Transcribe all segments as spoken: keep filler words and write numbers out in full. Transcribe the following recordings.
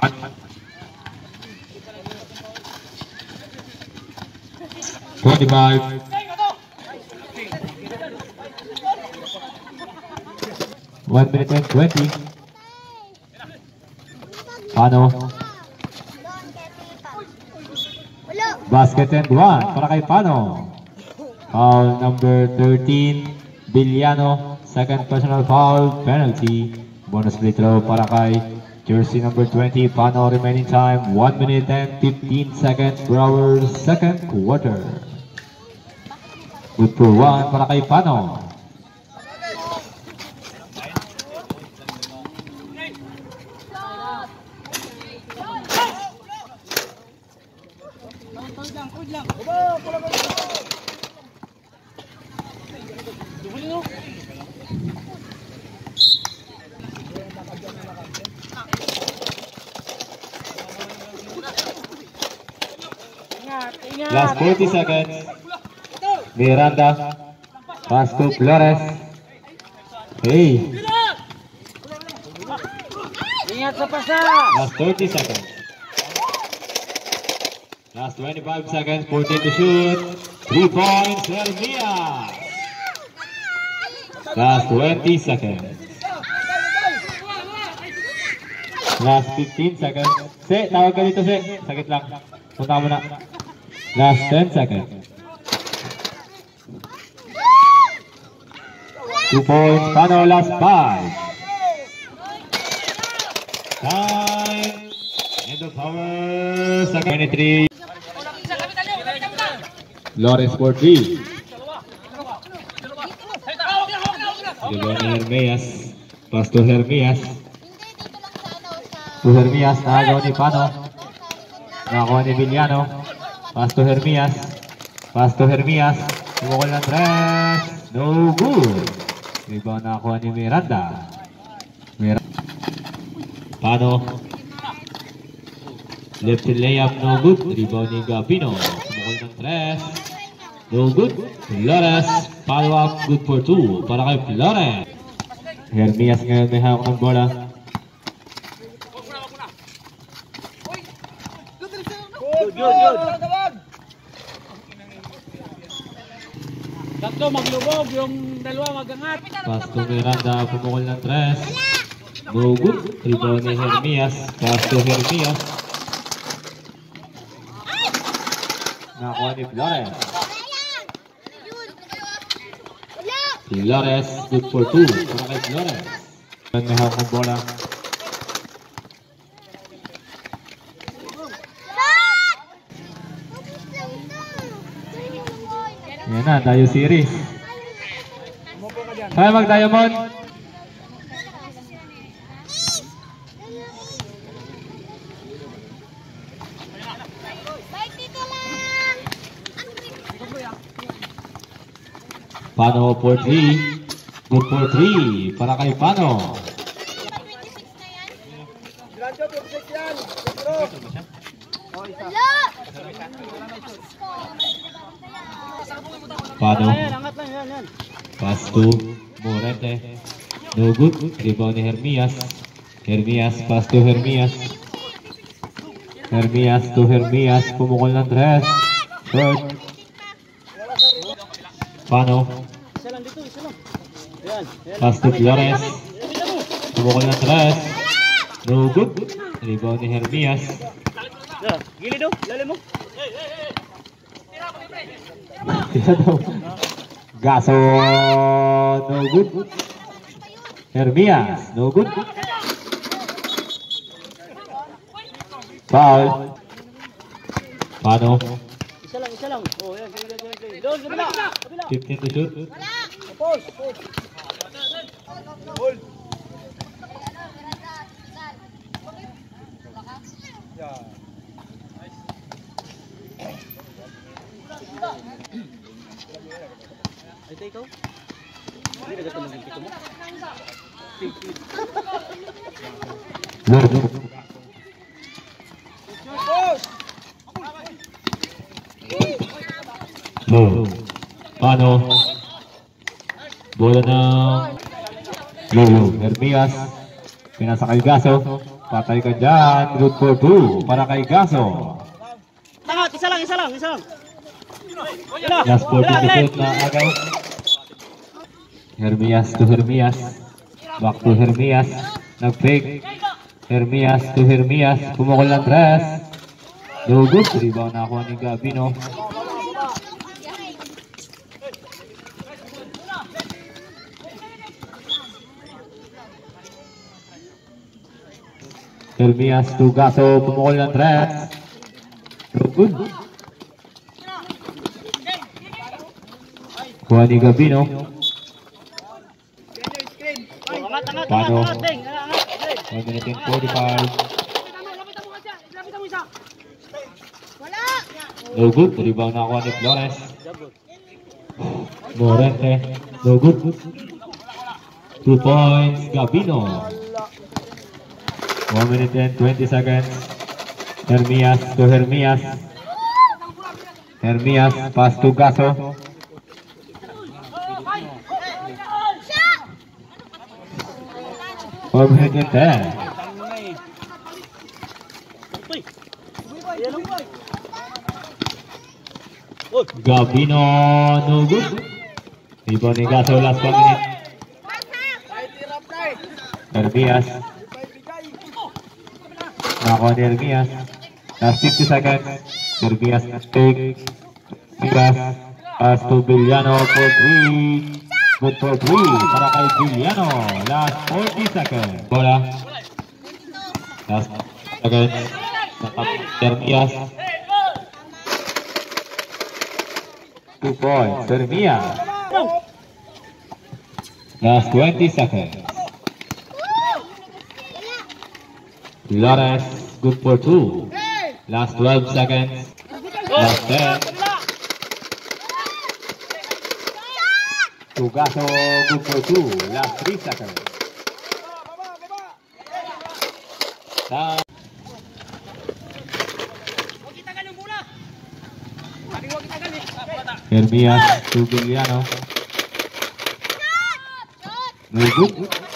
twenty-five. One minute and twenty. Pano. Basket and one para kay Pano. Foul number thirteen, Villano. Second personal foul, penalty. Bonus free throw para kay jersey number twenty, Pano. Remaining time, one minute and fifteen seconds for our second quarter. Good for one para kay Pano. Last forty seconds. Miranda. Pass to Flores. Hey. Last thirty seconds. Last twenty-five seconds. fourteen to shoot. Three points. Hermias. Last twenty seconds. Last fifteen seconds. Se, tawag ka dito, Se. Sakit lang. Punta mo na. Last ten seconds. Two points. Pano, last five. Time. End of power. twenty-three. Flores for three. Devon Hermias. Pass to Hermias. To Hermias. Nakagawa ni Pano. Nakakuha ni Villano. Pass to Hermias. Pass to Hermias. Tumukol ng tres. No good. Rebound nakakuha ni Miranda. Miranda. Pano. Left layup. No good. Rebound ni Gapino. Tumukol ng tres. No good. Flores. Follow up. Good for two. Para kay Flores. Hermias ngayon may hawak ng bola. Good, good, good. Tatlo maglubog, yung dalawa magangat. Pass to Miranda, pumukol ng tres. No good. Rebound ni Hermias. Pass to Hermias. Nakakuha ni Flores. Flores, good for two. Para kay Flores. May hawak ng bola. Yan na, tayo series. Kaya mag-diamond. Pano for three. Good for three. Para kay Pano. Pano. Pass to Morete. No good. Rebound ni Hermias. Hermias. Pass to Hermias. Hermias to Hermias. Pumukol ng tres. Third. Pano. Pass to Flores. Pumukol ng tres. No good. Rebound ni Hermias. Gilid daw. Lalim mo. Gaso, no good. Hermias, no good. Foul. Pano. Isa lang, isa lang. Oh, yan, sige, sige, sige. Doon, kabila. Kabila. fifteen to shoot. Pause, pause. Hold. Yeah. Ay, tayo ikaw? Hindi na gatulong yung pito mo? No. Pano. Bola ng Lulu. Hermias. Pinasa kay Gaso. Patay ka dyan. Good for two para kay Gaso. Tangat, isa lang, isa lang, isa lang. Last fourteen to shoot na agaw. Hermias to Hermias. Back to Hermias. Nag-fake. Hermias to Hermias. Pumukol ng dress. No good. Rebound na ako ni Gabino. Hermias to Gaso. Pumukol ng dress. No good. Kuha ni Gabino. Angat, angat, Paano? angat, Deng. Angat, Deng. one minute and forty-five. No good. Rebound na kuha ni Flores. Morente. No good. Two points. Gabino. one minute and twenty seconds. Hermias to Hermias. Hermias. Pass to Gaso. one minute and ten. Gabino. No good. Rebound ni Gaso. Last one minute. Hermias. Nakakuha ni Hermias. Last fifty seconds. Hermias take. Hermias. Pass to Villano for three. Good for three para kay Villano. Last forty seconds. Bola. Last seconds. Hermias. Two points. Hermias. Last twenty seconds. Flores, good for two. Last twelve seconds. Last ten. Tugaso, good for two. Last three seconds. Time. Hermias to Villano. No good.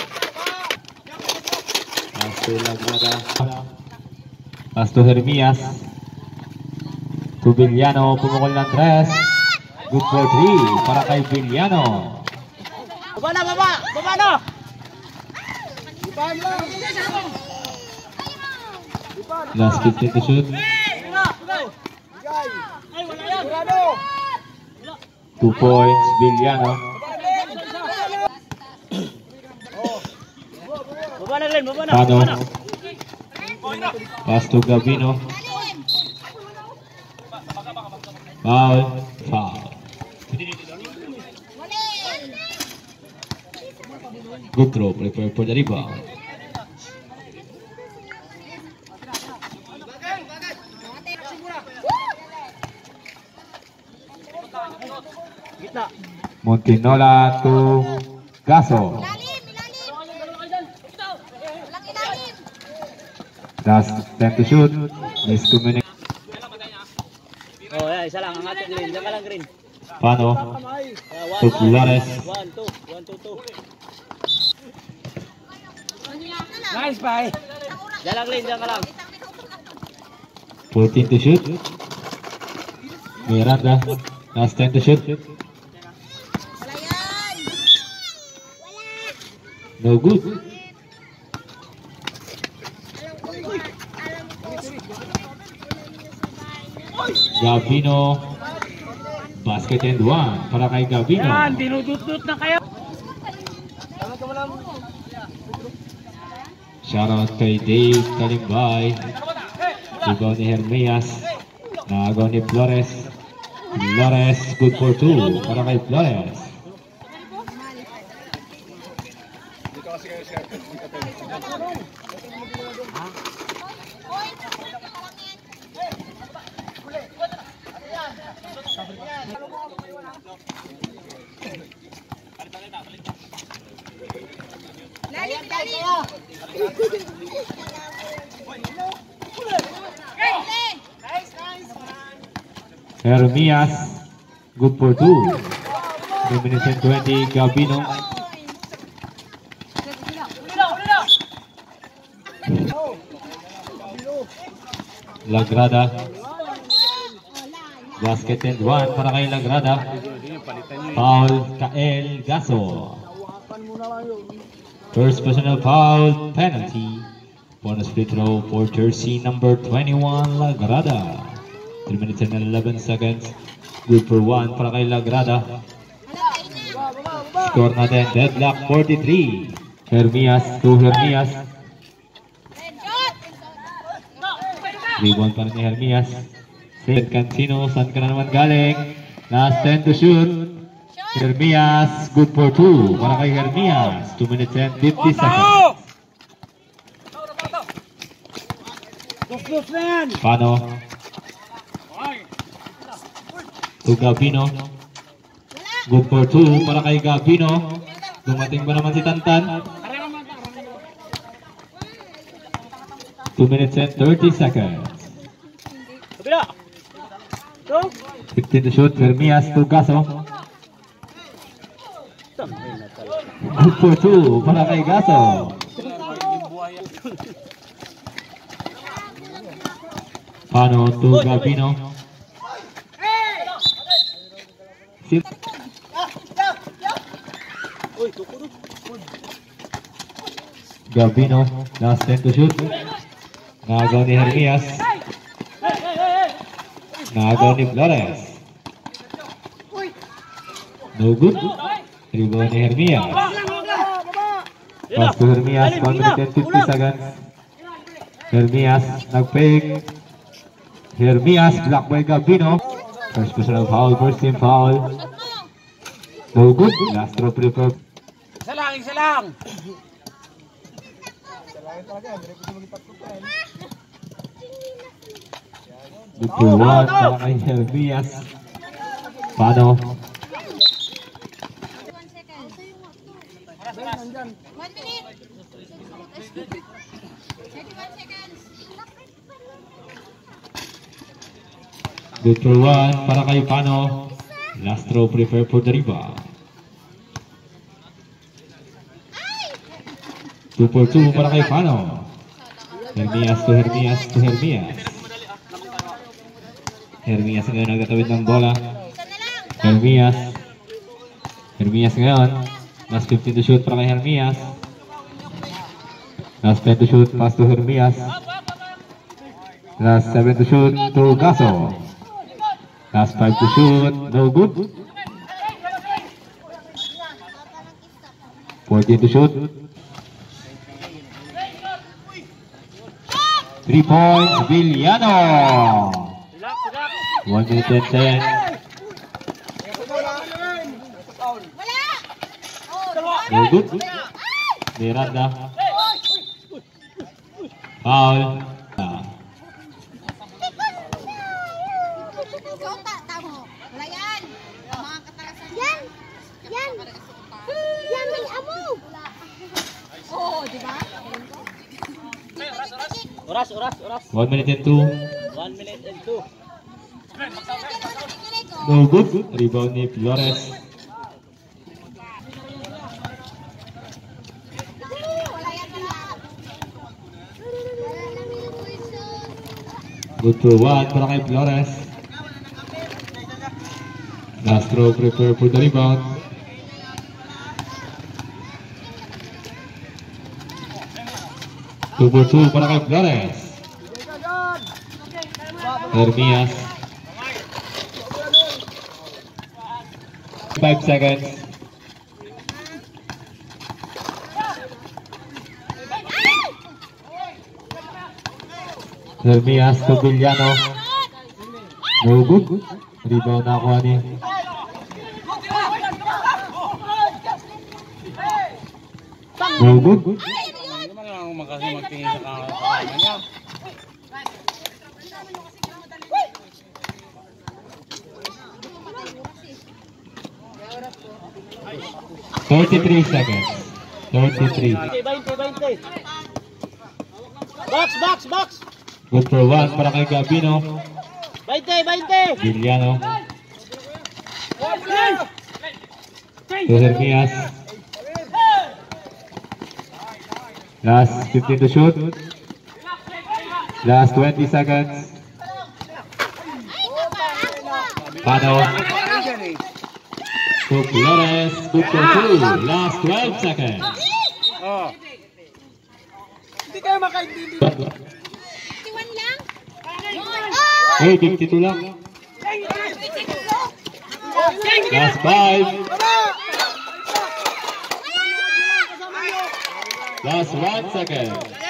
Pass to Hermias. To Villano, pumukol ng tres. Good for three para kay Villano. Baba na, baba! Baba na! Last fifteen to shoot. Two points, Villano. Baba na, Glenn, baba na, Pano. baba na. Pass to Gabino. Foul. Foul. Good throw. Prepare for the rebound. Gitna. Montinola to Gaso. Last ten to shoot. Miscommunication. Oh, yeah, isa lang, angat yung green. Diyan ka lang, green. Pano. Yeah, To Flores. One, two, one, two, two. Nice, bye. Diyan lang, green, diyan ka lang. fourteen to shoot. Miranda. Last ten to shoot. No good. Gabino. Basket and one para kay Gabino. Yan, dinudut-dut na kayo. Shoutout kay Dave Talimbay. Sigaw ni Hermias. Nagaw ni Flores. Flores, good for two para kay Flores. Lalim, lalim. Hermias, good for two. three minutes and twenty, Gabino. Lagrada. Basket and one para kay Lagrada. Foul Kael Gaso. First personal foul penalty. Bonus free throw for jersey number twenty-one Lagrada. three minutes and eleven seconds. Good for one para kay Lagrada. Score natin deadlock forty-three. Hermias to Hermias. Rebound pa rin ni Hermias. St. Cancino, saan ka na naman galing? Last ten to shoot. Hermias, good for two. Para kay Hermias. two minutes and fifty seconds. Pano. To Gabino. Good for two. Para kay Gabino. Dumating ba naman si Tantan? two minutes and thirty seconds. fifteen to shoot. Hermias to Gaso. Good for two. Para kay Gaso. Pano to Gabino. Gabino. Last ten to shoot. Nagaw ni Hermias. Nagaw ni Flores. No good. Rebound ni Hermias. Pass to Hermias. one minute and fifty seconds. Hermias nag-fake. Hermias block by Gabino. First personal foul. First team foul. No good. Last throw prefer. Isa lang, isa lang. Dito one para kay Hermias. Pano. One minute. thirty-one seconds. Dito one para kay Pano. Last throw prefer for the rebound. two for two para kay Pano. Hermias to Hermias to Hermias. Hermias ngayon nagtatawid ng bola. Hermias. Hermias ngayon. Last fifteen to shoot para kay Hermias. Last ten to shoot, pass to Hermias. Last seven to shoot to Gaso. Last five to shoot, no good. fourteen to shoot. Three points, Villano. One minute and ten. No good. Miranda. Foul. Ikaw ta, tamo. Wala yan. Mga katalasan. Yan. Yan. Yan, may amo. Oo, di ba? Oras, oras, oras. One minute and two. One minute and two. No good. Rebound ni Flores. Good for one para kay Flores. Last throw prepare for the rebound. Two for two para kay Flores. Hermias. Five seconds. Hermias to Villano. No good. Rebound na ako ni. No good. Hindi naman lang makasi magtingin sa kasama niya. thirty-three seconds. thirty-three. twenty, twenty. Box, box, box. Good for one para kay Gabino. twenty, twenty. Villano. To Hermias. Last fifteen to shoot. Last twenty seconds. Pano. To Flores. Good for two. Last twelve seconds. Oh. Hindi kayo makaintindi. fifty-one lang? Hey, fifty-two lang. Last five. Last one second.